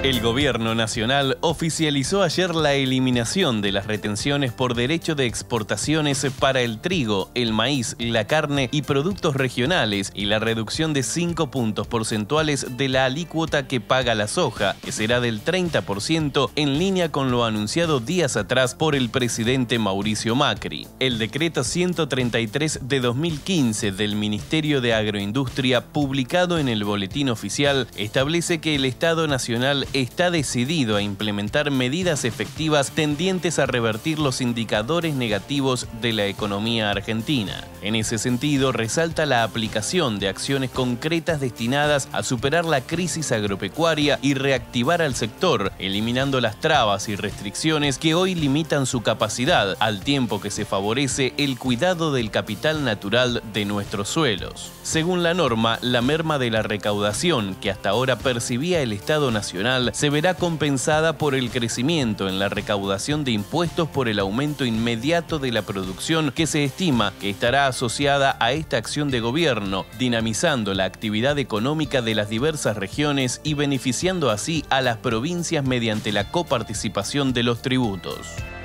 El Gobierno Nacional oficializó ayer la eliminación de las retenciones por derecho de exportaciones para el trigo, el maíz, la carne y productos regionales y la reducción de 5 puntos porcentuales de la alícuota que paga la soja, que será del 30% en línea con lo anunciado días atrás por el presidente Mauricio Macri. El decreto 133 de 2015 del Ministerio de Agroindustria, publicado en el Boletín Oficial, establece que el Estado Nacional está decidido a implementar medidas efectivas tendientes a revertir los indicadores negativos de la economía argentina. En ese sentido, resalta la aplicación de acciones concretas destinadas a superar la crisis agropecuaria y reactivar al sector, eliminando las trabas y restricciones que hoy limitan su capacidad, al tiempo que se favorece el cuidado del capital natural de nuestros suelos. Según la norma, la merma de la recaudación que hasta ahora percibía el Estado Nacional se verá compensada por el crecimiento en la recaudación de impuestos por el aumento inmediato de la producción que se estima que estará asociada a esta acción de gobierno, dinamizando la actividad económica de las diversas regiones y beneficiando así a las provincias mediante la coparticipación de los tributos.